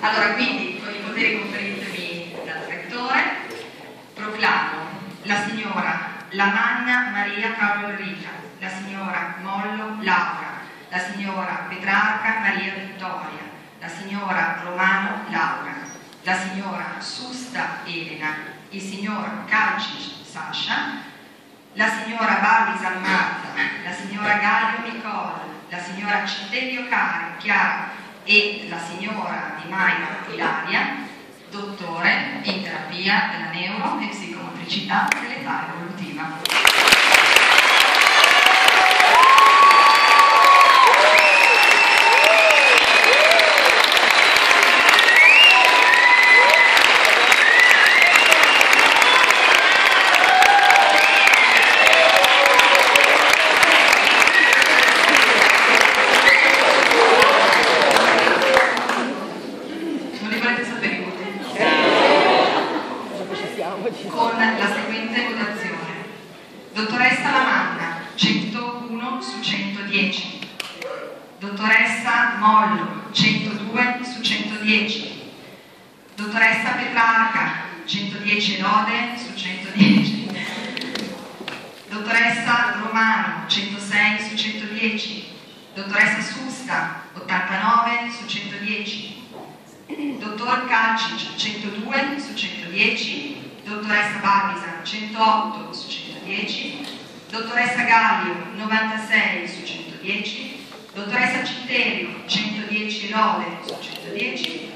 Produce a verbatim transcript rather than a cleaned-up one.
Allora, quindi, con i poteri conferitemi dal Rettore, proclamo la signora Lamanna Maria Paolo Enrica, la signora Mollo Laura, la signora Petrarca Maria Vittoria, la signora Romano Laura, la signora Susta Elena, il signor Calcic Sasha, la signora Barbisan Marta, la signora Gaglio Nicola, la signora Cittelio Chiara e la signora Di Maio Ilaria, dottore in terapia della neuro e psicomotricità dell'età evolutiva. Con la seguente votazione: dottoressa Lamanna centouno su centodieci, dottoressa Mollo centodue su centodieci, dottoressa Petrarca centodieci lode su centodieci, dottoressa Romano centosei su centodieci, dottoressa Susta ottantanove su centodieci, dottor Calcic centodue su centodieci, dottoressa Barbisan centootto su centodieci, dottoressa Gaglio novantasei su centodieci, dottoressa Cittelio centodieci lode su centodieci,